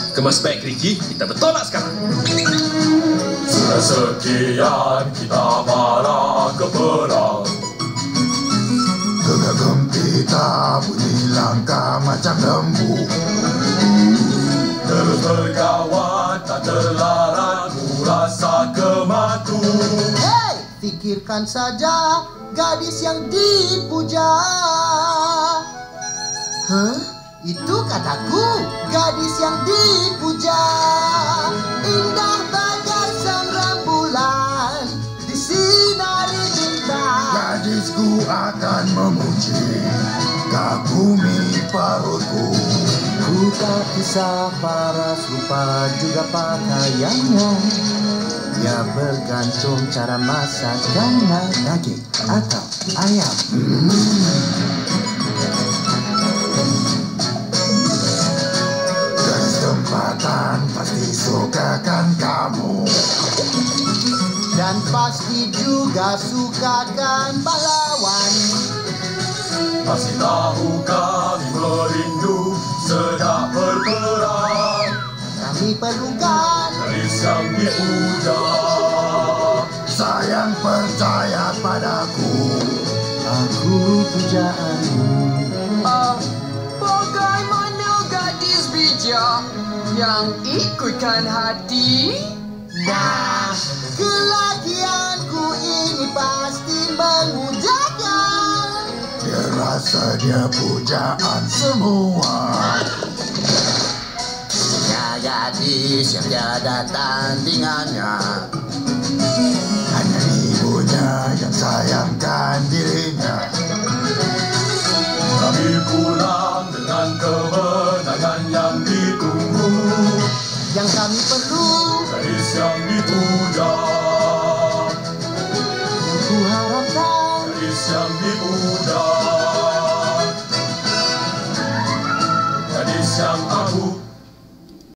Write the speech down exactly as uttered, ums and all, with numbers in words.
Kemas baik, Ricky. Kita bertolak sekarang. Sudah sekian kita marah ke perang. Gegap gempita bunyi langkah macam lembu. Terus berkawan tak terlarat, ku rasa kematu. Hei, fikirkan saja gadis yang dipuja. Hah? Itu kataku, gadis yang dipuja. Indah bagai sang rembulan disinari bintang. Gadisku akan memuji, kagumi perutku. Ku tak kisah paras rupa juga pakaiannya. Ya bergantung cara masakkannya, daging atau ayam. Kesempatan pasti sukakan kamu, Dan pasti juga sukakan pahlawan. Masih tahu kami merindu sedap berperang. Kami perlukan Gadis yang dipuja. sayang percaya padaku. aku pujaanmu. Ah, bagaimana gadis bijak yang ikutkan hati? Nah, kelakianku ini pasti memujakan. Dia rasa dia pujaan semua. Ya gadis yang tiada tandingannya. Hanya ibunya yang sayangkan dirinya. Kami pulang dengan kemenangan yang ditunggu. Yang kami perlu, Gadis yang dipuja. yang ku harapkan. Gadis yang dipuja. Gadis yang aku